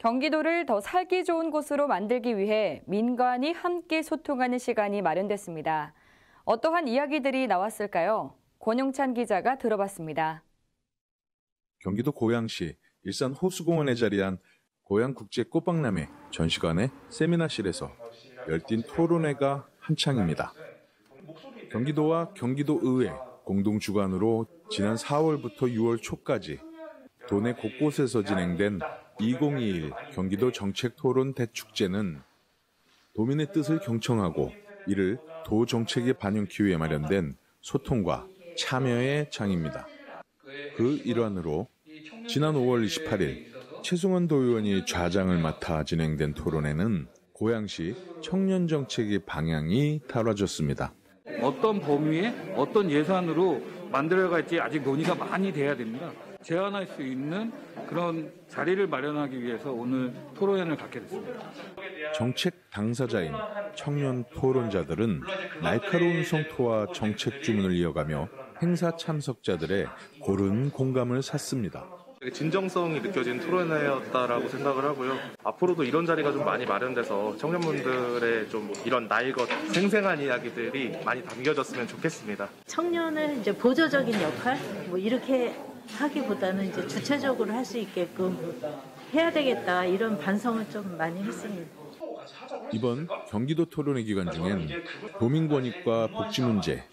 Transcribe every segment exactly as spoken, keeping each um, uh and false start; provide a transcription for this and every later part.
경기도를 더 살기 좋은 곳으로 만들기 위해 민관이 함께 소통하는 시간이 마련됐습니다. 어떠한 이야기들이 나왔을까요? 권용찬 기자가 들어봤습니다. 경기도 고양시 일산 호수공원에 자리한 고양국제꽃박람회 전시관의 세미나실에서 열띤 토론회가 한창입니다. 경기도와 경기도의회 공동주관으로 지난 사월부터 유월 초까지 도내 곳곳에서 진행된 이천이십일 경기도 정책토론 대축제는 도민의 뜻을 경청하고 이를 도 정책에 반영하기 위해 마련된 소통과 참여의 장입니다. 그 일환으로 지난 오월 이십팔일 최승원 도의원이 좌장을 맡아 진행된 토론회는 고양시 청년 정책의 방향이 다뤄졌습니다. 어떤 범위에 어떤 예산으로 만들어갈지 아직 논의가 많이 돼야 됩니다. 제안할 수 있는 그런 자리를 마련하기 위해서 오늘 토론회를 갖게 됐습니다. 정책 당사자인 청년 토론자들은 날카로운 성토와 정책 주문을 이어가며 행사 참석자들의 고른 공감을 샀습니다. 진정성이 느껴진 토론회였다라고 생각을 하고요. 앞으로도 이런 자리가 좀 많이 마련돼서 청년분들의 좀 이런 날것 생생한 이야기들이 많이 담겨졌으면 좋겠습니다. 청년을 이제 보조적인 역할 뭐 이렇게 하기보다는 이제 주체적으로 할 수 있게끔 해야 되겠다 이런 반성을 좀 많이 했습니다. 이번 경기도 토론회 기간 중엔 도민권익과 복지 문제,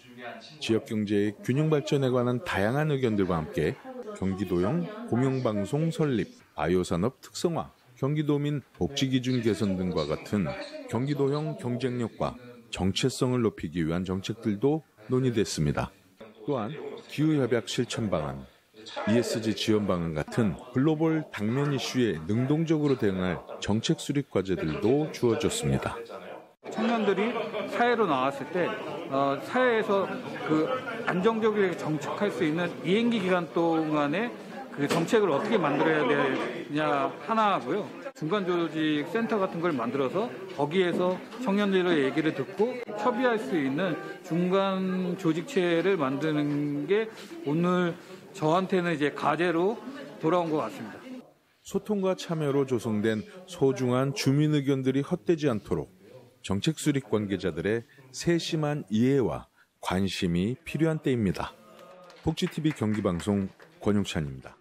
지역경제의 균형 발전에 관한 다양한 의견들과 함께 경기도형 공영방송 설립, 바이오산업 특성화, 경기도민 복지기준 개선 등과 같은 경기도형 경쟁력과 정체성을 높이기 위한 정책들도 논의됐습니다. 또한 기후협약 실천 방안, 이에스지 지원 방안 같은 글로벌 당면 이슈에 능동적으로 대응할 정책 수립 과제들도 주어졌습니다. 청년들이 사회로 나왔을 때 어, 사회에서 그 안정적으로 정착할 수 있는 이행기 기간 동안에 그 정책을 어떻게 만들어야 되냐 하나고요. 중간 조직 센터 같은 걸 만들어서 거기에서 청년들의 얘기를 듣고 협의할 수 있는 중간 조직체를 만드는 게 오늘 저한테는 이제 과제로 돌아온 것 같습니다. 소통과 참여로 조성된 소중한 주민 의견들이 헛되지 않도록 정책 수립 관계자들의 세심한 이해와 관심이 필요한 때입니다. 복지티비 경기방송 권용찬입니다.